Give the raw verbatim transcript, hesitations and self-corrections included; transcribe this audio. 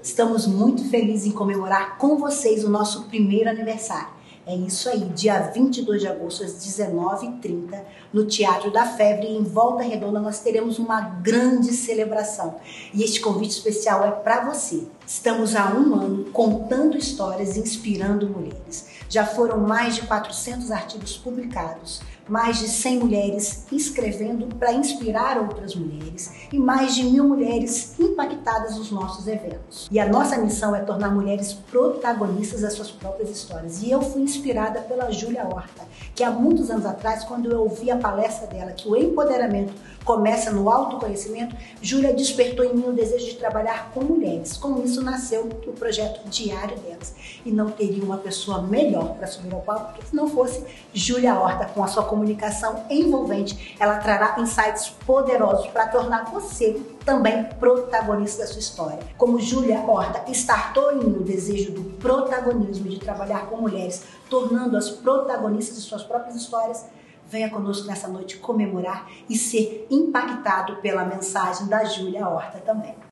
Estamos muito felizes em comemorar com vocês o nosso primeiro aniversário. É isso aí, dia vinte e dois de agosto, às dezenove e trinta, no Teatro da Febre, em Volta Redonda, nós teremos uma grande celebração. E este convite especial é para você. Estamos há um ano contando histórias e inspirando mulheres. Já foram mais de quatrocentos artigos publicados, mais de cem mulheres escrevendo para inspirar outras mulheres e mais de mil mulheres impactadas nos nossos eventos. E a nossa missão é tornar mulheres protagonistas das suas próprias histórias. E eu fui inspirada pela Júlia Horta, que há muitos anos atrás, quando eu ouvi a palestra dela, que o empoderamento começa no autoconhecimento, Júlia despertou em mim o desejo de trabalhar com mulheres. Com isso nasceu o projeto Diário Delas. E não teria uma pessoa melhor para subir ao palco que se não fosse Júlia Horta, com a sua comunicação envolvente. Ela trará insights poderosos para tornar você também protagonista da sua história. Como Júlia Horta startou em mim o desejo do protagonismo, de trabalhar com mulheres, tornando-as protagonistas de suas próprias histórias, venha conosco nessa noite comemorar e ser impactado pela mensagem da Júlia Horta também.